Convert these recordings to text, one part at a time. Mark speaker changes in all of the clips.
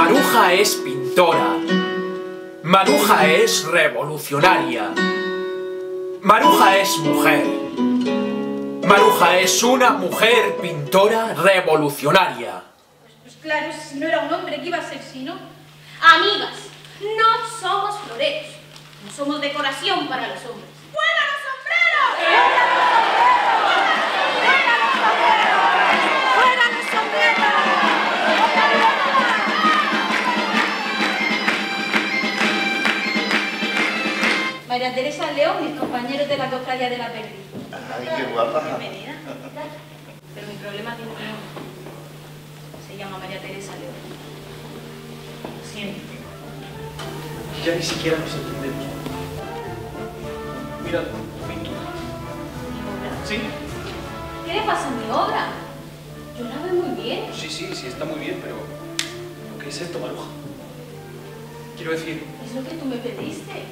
Speaker 1: Maruja es pintora. Maruja es revolucionaria. Maruja es mujer. Maruja es una mujer pintora revolucionaria.
Speaker 2: Pues claro, si no era un hombre, ¿qué iba a ser si no? Amigas, no somos floreros. No somos decoración para los hombres. ¡Fuera los sombreros! ¡Fuera los sombreros! ¡Fuera los sombreros! María Teresa León, mis compañeros de la cofradía de la Perdiz.
Speaker 3: Ay, qué guapa.
Speaker 2: Bienvenida. Pero mi problema tiene un nombre. Se llama María Teresa León. Lo siento.
Speaker 1: Ya ni siquiera nos entendemos. Mira, pintura.
Speaker 2: ¿Mi obra?
Speaker 1: ¿Sí?
Speaker 2: ¿Qué le pasa a mi obra? Yo la veo muy bien.
Speaker 1: Sí, está muy bien, pero... ¿qué es esto, Maruja? Quiero decir,
Speaker 2: Es lo que tú me pediste.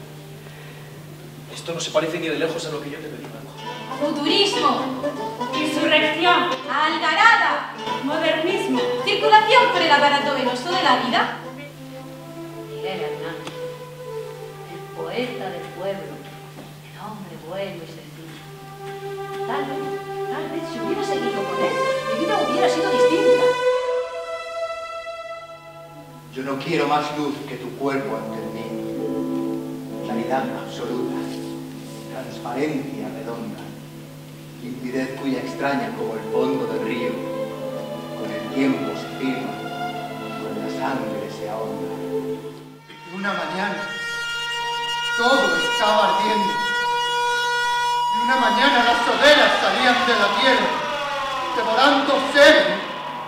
Speaker 1: esto no se parece ni de lejos a lo que yo te pedí, Maruja.
Speaker 2: Futurismo. Insurrección. Algarada. Modernismo. Circulación por el aparato venoso de la vida. Miguel Hernández, el poeta del pueblo, el hombre bueno y sencillo. Tal vez si hubiera seguido con él, mi vida hubiera sido distinta.
Speaker 3: Yo no quiero más luz que tu cuerpo ante mí. Claridad absoluta, transparencia redonda, limpidez cuya extraña como el fondo del río. Con el tiempo se firma, con la sangre se ahonda. Y una mañana, todo estaba ardiendo. Y una mañana las hogueras salían de la tierra, devorando semen.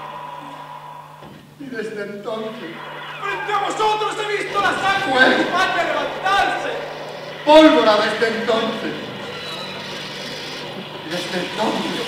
Speaker 3: Y desde entonces...
Speaker 4: ¡Frente a vosotros he visto la sangre
Speaker 3: Fuego.
Speaker 4: de mi patria levantarse!
Speaker 3: Pólvora desde entonces. Desde entonces.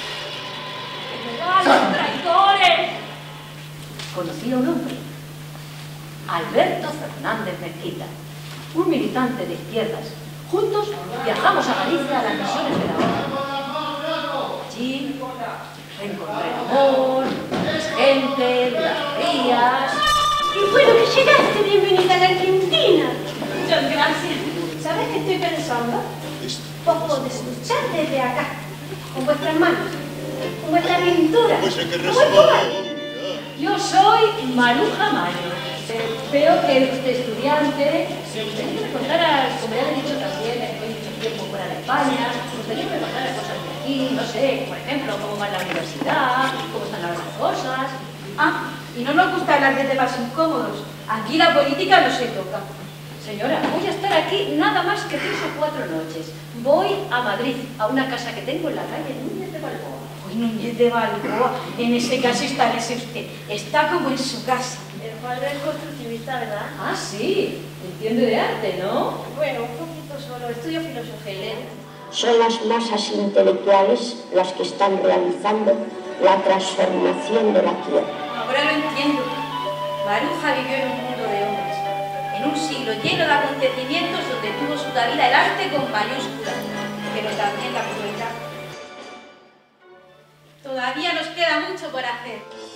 Speaker 2: ¡Los traidores! Conocí a un hombre, Alberto Fernández Mezquita, un militante de izquierdas. Juntos viajamos a Galicia a las misiones de la ONU. Allí reencontré el amor, gente, las frías. ¡Qué bueno que llegaste! ¡Bienvenida a la Argentina! Muchas gracias. ¿Sabes qué estoy pensando? Vos podés luchar desde acá, con vuestras manos, con vuestra pintura, con vuestro arte. Yo soy Maruja Mayo. Veo que es usted estudiante. Me gustaría que me contara, como ya le he dicho también, estoy mucho tiempo fuera de España, me gustaría que me contara cosas de aquí, no sé, por ejemplo, cómo va la universidad, cómo están las cosas. Ah, y no nos gusta hablar de temas incómodos. Aquí la política no se toca. Señora, voy a estar aquí nada más que 3 o 4 noches. Voy a Madrid, a una casa que tengo en la calle Núñez de Balboa. Uy, Núñez de Balboa, en ese caso establece usted. Está como en su casa.
Speaker 5: El padre es constructivista, ¿verdad?
Speaker 2: Ah, sí, entiende de arte, ¿no?
Speaker 5: Bueno, un poquito solo. Estudio filosofía y letras.
Speaker 6: Son las masas intelectuales las que están realizando la transformación de la tierra.
Speaker 2: Ahora lo entiendo. Maruja vivió en un mundo de hombres, en un siglo lleno de acontecimientos donde tuvo su cabida el arte con mayúsculas, pero también la crueldad. Todavía nos queda mucho por hacer.